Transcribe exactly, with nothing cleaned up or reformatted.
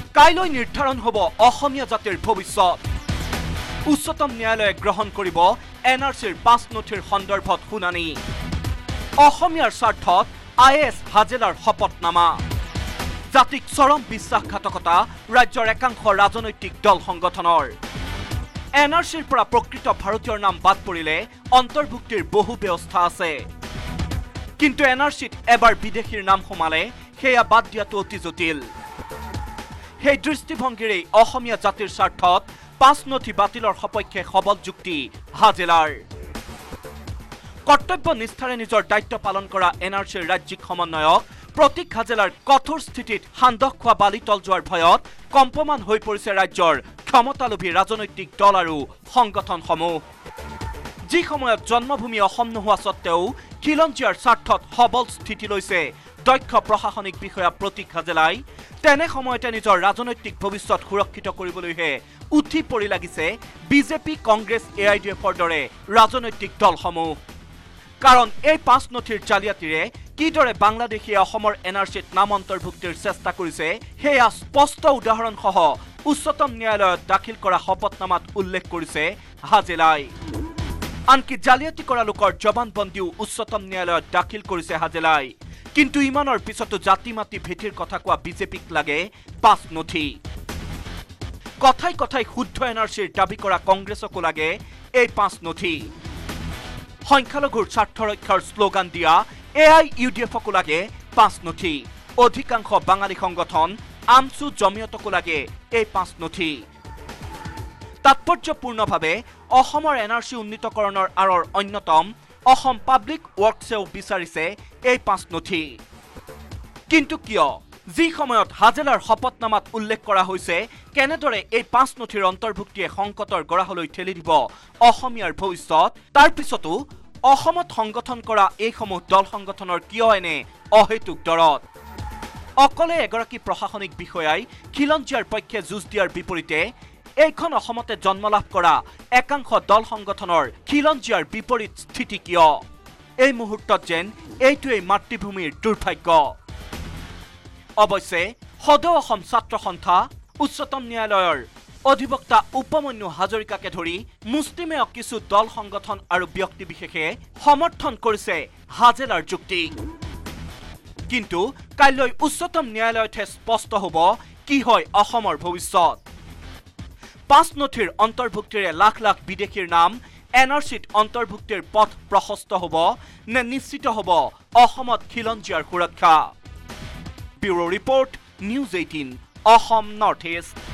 কাইলৈ নিৰ্ধাৰণ হ'ব অসমীয়া জাতিৰ ভৱিষ্যত। উচ্চতম ন্যায়ালয়ে গ্ৰহণ কৰিব এন আৰ চিৰ পাঁচ নথিৰ সন্দৰ্ভত শুনানি। অসমীয়াৰ স্বাৰ্থত আই এছ হাজেলাৰ শপতনামা। জাতিক চৰম বিশ্বাসঘাতকতা ৰাজ্যৰ একাংশ ৰাজনৈতিক দল সংগঠনৰ। এন আৰ চিৰ পৰা প্ৰকৃত ভাৰতীয়ৰ নাম বাদ পৰিলে অন্তৰ্ভুক্তিৰ বহু ব্যৱস্থা আছে, কিন্তু এন আৰ চিত এবাৰ বিদেশীৰ নাম সোমালে সেয়া বাদ দিয়াটো অতি জটিল। সেই দৃষ্টিভংগীৰেই অসমীয়া জাতিৰ স্বাৰ্থত পাঁচ নথি বাতিলৰ সপক্ষে সবল যুক্তি হাজেলাৰ। কৰ্তব্য নিষ্ঠাৰে নিজৰ দায়িত্ব পালন কৰা এন আৰ চিৰ ৰাজ্যিক সমন্বয়ক প্ৰতীক হাজেলাৰ কঠোৰ স্থিতিত সান্দহ খোৱা বালি তল যোৱাৰ ভয়ত কম্পমান হৈ পৰিছে ৰাজ্যৰ ক্ষমতালোভী ৰাজনৈতিক দল আৰু সংগঠনসমূহ। যি সময়ত জন্মভূমি অসম নোহোৱা স্বত্তেও খিলঞ্জীয়াৰ স্বাৰ্থত সবল স্থিতি লৈছে দক্ষ প্ৰশাসনিক বিষয়া প্ৰতীক হাজেলাই, তেনে সময়তে নিজৰ ৰাজনৈতিক ভৱিষ্যত সুৰক্ষিত কৰিবলৈহে উঠি পৰি লাগিছে BJP, Congress, A I D এফৰ দৰে ৰাজনৈতিক দলসমূহ। কাৰণ এই পাঁচ নথিৰ জালিয়াতিৰে কিদৰে বাংলাদেশীয়ে অসমৰ এন আৰ চিত নাম অন্তৰ্ভুক্তিৰ চেষ্টা কৰিছে সেয়া স্পষ্ট উদাহৰণসহ উচ্চতম ন্যায়ালয়ত দাখিল কৰা শপতনামাত উল্লেখ কৰিছে হাজেলাই। আনকি জালিয়াতি কৰা লোকৰ জবানবন্দীও উচ্চতম ন্যায়ালয়ত দাখিল কৰিছে হাজেলাই। কিন্তু ইমানৰ পিছতো জাতি মাতি ভেটিৰ কথা কোৱা বিজেপিক লাগে পাঁচ নথি। কথাই কথাই শুদ্ধ এন আৰ চিৰ দাবী কৰা কংগ্ৰেছকো লাগে এই পাঁচ নথি। সংখ্যালঘুৰ স্বাৰ্থ ৰক্ষাৰ শ্লোগান দিয়া এ আই ইউ ডি এফকো লাগে পাঁচ নথি। অধিকাংশ বাঙালী সংগঠন আমচু জমিয়তকো লাগে এই পাঁচ নথি। তাৎপৰ্যপূৰ্ণভাৱে অসমৰ এন আৰ চি উন্নীতকৰণৰ আঁৰৰ অন্যতম অসম পাব্লিক ৱৰ্কছেও বিচাৰিছে এই পাঁচ নথি। কিন্তু কিয় যি সময়ত হাজেলাৰ শপতনামাত উল্লেখ কৰা হৈছে কেনেদৰে এই পাঁচ নথিৰ অন্তৰ্ভুক্তিয়ে সংকটৰ গৰাহলৈ ঠেলি দিব অসমীয়াৰ ভৱিষ্যত, তাৰ পিছতো অসমত সংগঠন কৰা এইসমূহ দল সংগঠনৰ কিয় এনে অহেতুক দৰদ? অকলে এগৰাকী প্ৰশাসনিক বিষয়াই খিলঞ্জীয়াৰ পক্ষে যুঁজ দিয়াৰ বিপৰীতে এইখন অসমতে জন্মলাভ কৰা একাংশ দল সংগঠনৰ খিলঞ্জীয়াৰ বিপৰীত স্থিতি কিয়? এই মুহূৰ্তত যেন এইটোৱেই মাতৃভূমিৰ দুৰ্ভাগ্য। অৱশ্যে সদৌ অসম ছাত্ৰ সন্থা, উচ্চতম ন্যায়ালয়ৰ অধিবক্তা উপমন্যু হাজৰিকাকে ধৰি মুষ্টিমেয় কিছু দল সংগঠন আৰু ব্যক্তিবিশেষে সমৰ্থন কৰিছে হাজেলাৰ যুক্তি। কিন্তু কাইলৈ উচ্চতম ন্যায়ালয়তহে স্পষ্ট হ'ব কি হয় অসমৰ ভৱিষ্যত। পাঁচ নথিৰ অন্তৰ্ভুক্তিৰে লাখ লাখ বিদেশীৰ নাম এন আৰ চিত অন্তৰ্ভুক্তিৰ পথ প্ৰশস্ত হ'ব নে নিশ্চিত হ'ব অসমত খিলঞ্জীয়াৰ সুৰক্ষা? Bureau report, news eighteen, Assam north east.